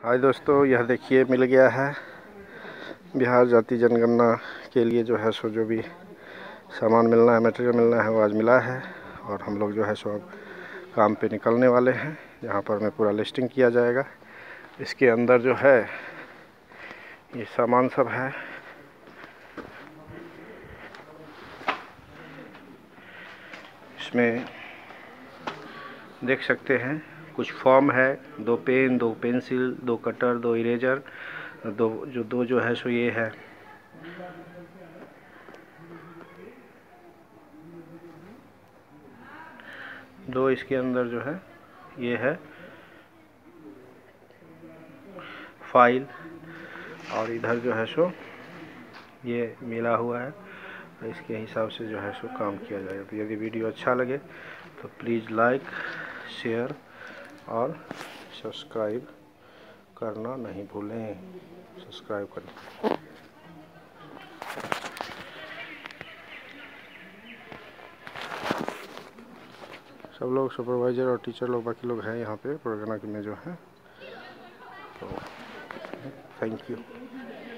हाय दोस्तों, यह देखिए मिल गया है बिहार जाति जनगणना के लिए जो है सो जो भी सामान मिलना है, मटेरियल मिलना है वो आज मिला है। और हम लोग जो है सो अब काम पे निकलने वाले हैं, यहाँ पर में पूरा लिस्टिंग किया जाएगा। इसके अंदर जो है ये सामान सब है। इसमें देख सकते हैं कुछ फॉर्म है, 2 पेन, 2 पेंसिल, 2 कटर, 2 इरेजर, दो जो है सो ये है दो इसके अंदर जो है ये है फाइल, और इधर जो है सो ये मिला हुआ है। तो इसके हिसाब से जो है सो काम किया जाएगा। तो यदि वीडियो अच्छा लगे तो प्लीज़ लाइक, शेयर और सब्सक्राइब करना नहीं भूलें। सब्सक्राइब करें। सब लोग सुपरवाइज़र और टीचर लोग, बाकी लोग हैं यहाँ पे परगना में जो है। तो थैंक यू।